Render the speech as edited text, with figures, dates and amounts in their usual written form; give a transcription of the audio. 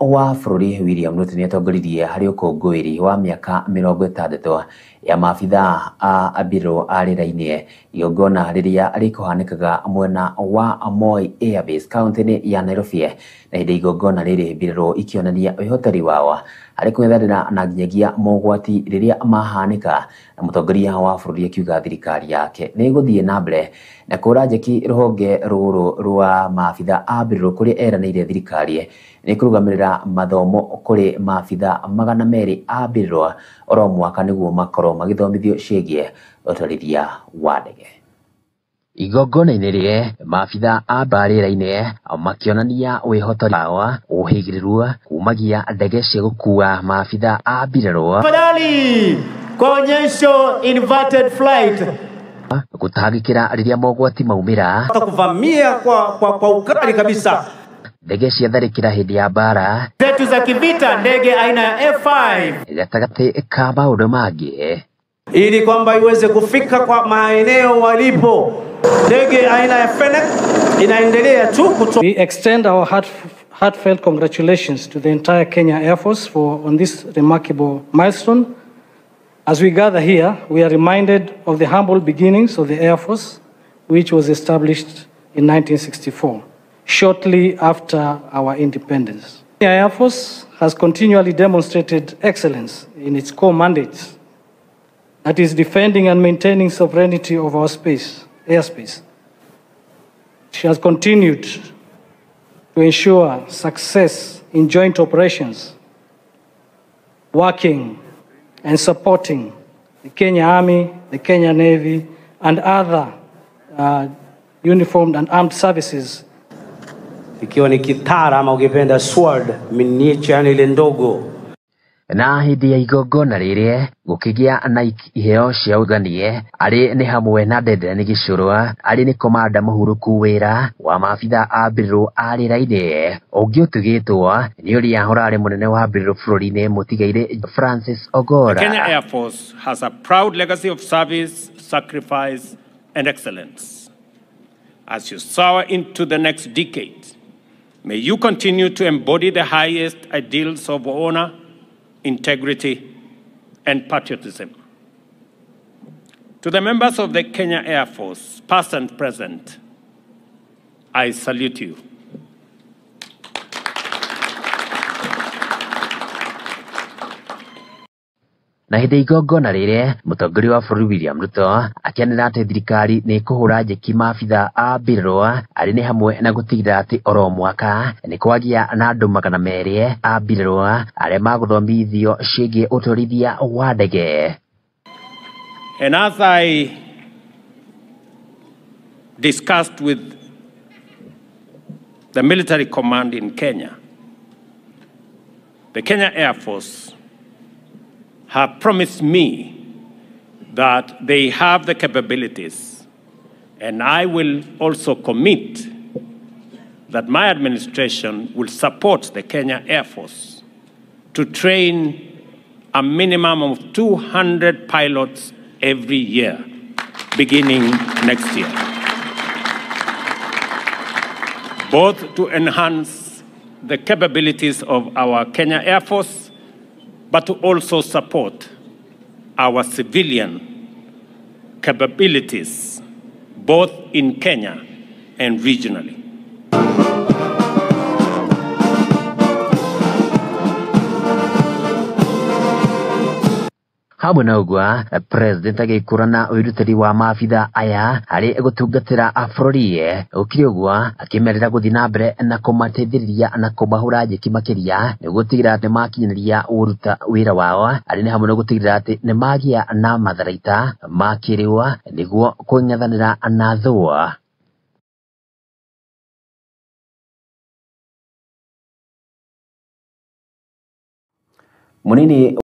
wa bũrũri William Ruto nĩ atongoririe harĩ ũkũngũĩri wa mĩaka 60 ya maabitha a mbirũ a rĩera-inĩ, igongona rĩrĩa rĩkũhanĩkaga mwena wa Moi Airbase kaunti-inĩ ya Nairobi, na hĩndĩ igongona rĩrĩ mbirũ ikĩonania wĩhoteri wao harĩ kwĩtharĩra na nginyagia mogwati rĩrĩa mahanĩka, na mũtongoria wa bũrũri akiuga thirikari yake nĩ ĩgũthiĩ na mbere na kũra njeki rũhonge rũrũ rwa maabitha a mbirũ kũrĩa eranĩire thirikari nĩ kũrũgamĩrĩra mathomo kũrĩ maabitha 200 a mbirũ oro mwaka nĩguo makorwo magĩthomithio ciĩgiĩ ũtwarithia wa ndege. Igongona-inĩ rĩrĩ maabitha a rĩera-inĩ makĩonania wĩhoteri wao ũhĩgĩrĩru kumagia ndege cia gũkua maabitha a mbirũ. Tafadhali kuonyesha inverted flight gũtangĩkĩra rĩrĩa mogwati maumĩra, kuvamia kwa ukali kabisa ndege cia tharĩkĩra hĩndĩ ya mbara zetu za kivita, ndege aina ya F5 gatagatĩ ka maũndũ mangĩ, ili kwamba iweze kufika kwa maeneo walipo. Ndege aina ya Fennec inaendelea tu We extend our heartfelt congratulations to the entire Kenya Airforce on this remarkable milestone. As we gather here, we are reminded of the humble beginnings of the Air Force, which was established in 1964, shortly after our independence. The Air Force has continually demonstrated excellence in its core mandates, that is, defending and maintaining sovereignty of our airspace. She has continued to ensure success in joint operations, working and supporting the Kenya Army, the Kenya Navy, and other uniformed and armed services. Ikiwa ni kitara ama ukipenda sword, miniature ile ndogo. Na hĩndĩ ya igongona rĩrĩ gũkĩgĩa na iheo cia ũganie, arĩ nĩ hamwe na Dedan Gĩcũrwa, arĩ nĩ komanda mũhurũku wĩra wa maabitha a mbirũ a rĩera-inĩ, ũngĩ ũtugĩtwo nĩ ũrĩa ũrarĩ mũnene wa mbirũ bũrũri-inĩ mũtigairĩ Francis Ogora. The Kenya Air Force has a proud legacy of service, sacrifice and excellence. As you soar into the next decade, may you continue to embody the highest ideals of honor, integrity, and patriotism. To the members of the Kenya Air Force, past and present, I salute you. Na hĩndĩ igongona rĩrĩ mũtongoria wa bũrũri William Ruto akĩanĩrĩra atĩ thirikari nĩ kũhũra njeki maabitha a mbirũ, arĩ nĩ hamwe na gũtigĩrĩra atĩ oro mwaka nĩ kwagĩa na andũ 200 a mbirũ arĩa magũthomithio ciĩgiĩ ũtwarithia wa ndege. And as I discussed with the military command in Kenya, the Kenya Air Force have promised me that they have the capabilities, and I will also commit that my administration will support the Kenya Air Force to train a minimum of 200 pilots every year, beginning next year, both to enhance the capabilities of our Kenya Air Force, but to also support our civilian capabilities, both in Kenya and regionally. Hamwe na ũguo, President agĩkũrana wĩrutĩri wa maabitha aya harĩ gũtungatĩra bũrũri, gũkĩrĩ ũguo akĩmerĩra gũthiĩ na mbere na kũmateithĩrĩria na kũmahũra njeki makĩria nĩguo gũtigĩrĩra atĩ makinyanĩria gũruta wĩra wao, arĩ nĩ hamwe na gũtigĩrĩra atĩ nĩ magĩa na matharaita ma kĩrĩu nĩguo kũng'ethanĩra na thũ. Mũnini